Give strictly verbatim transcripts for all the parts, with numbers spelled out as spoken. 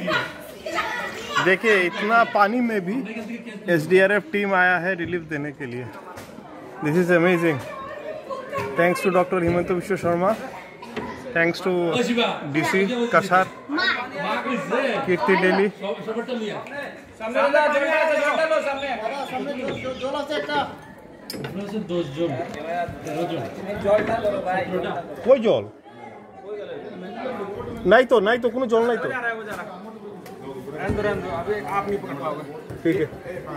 देखिए इतना पानी में भी S D R F team आया है रिलीफ देने के लिए। This is amazing. Thanks to doctor Himanta Biswa Sarma, thanks to DC Cachar, Kirti डेली। कोई जल नहीं तो नहीं तो কোনো জল नहीं तो ठीक है।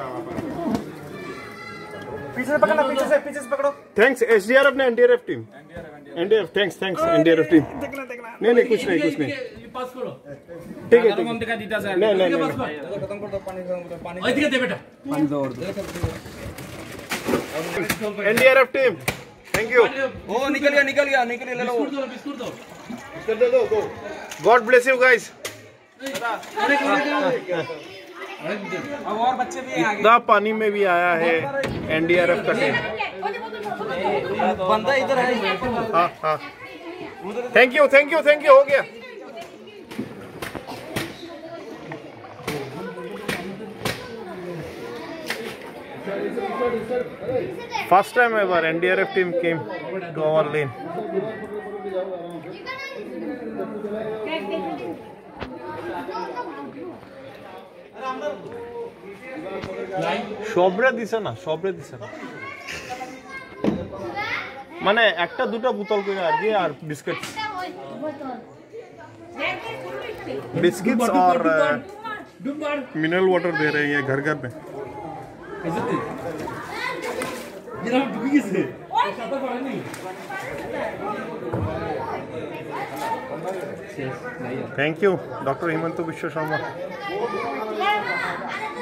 पीछे से पकड़ना, पीछे से पीछे से पकड़ो। थैंक्स एसडीआरएफ ने NDRF team, NDRF thanks thanks NDRF team. नहीं नहीं कुछ नहीं कुछ नहीं पास करो। ठीक है ठीक है दीदा सर नहीं नहीं खत्म कर दो पानी, पानी ओए दिखा दे बेटा पानी दो और दो। NDRF team thank you. ओ निकल गया निकल गया निकल गया, ले लो बिस्कुट दो बिस्कुट दो कर दे दो दो। God bless you guys. अब और बच्चे भी हैं आगे। इतना पानी में भी आया है एनडीआरएफ का टीम। बंदा इधर है। हाँ हाँ thank you thank you thank you हो गया। First time ever N D R F team came to our lane. সবরে দিছে না সবরে দিছে না মানে একটা দুটো বোতল করে আর কি আর বিস্কিট बिस्किट्स और मिनरल वाटर दे रहे हैं ये घर घर में। Thank you doctor Himanta Biswa Sharma.